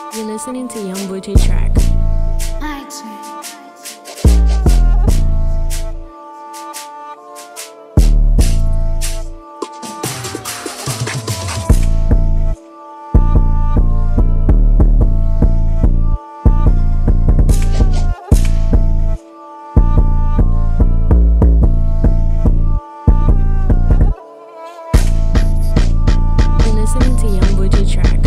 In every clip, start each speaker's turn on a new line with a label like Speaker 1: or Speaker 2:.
Speaker 1: You're listening to YoungBuche track. You're listening to YoungBuche track.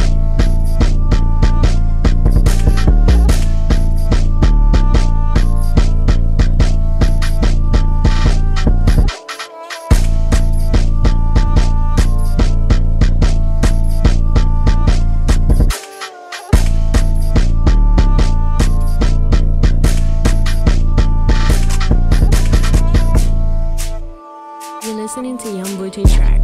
Speaker 1: You're listening to YoungBuche track.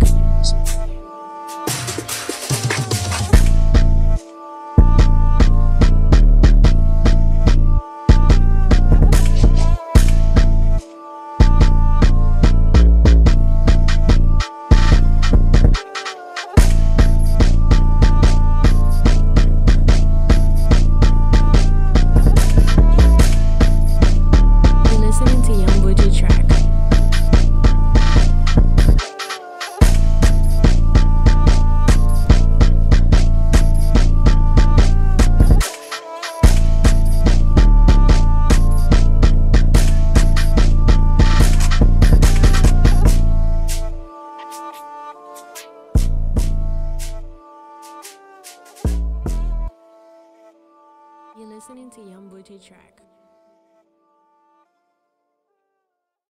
Speaker 1: You're listening to YoungBuche track. You're listening to YoungBuche track.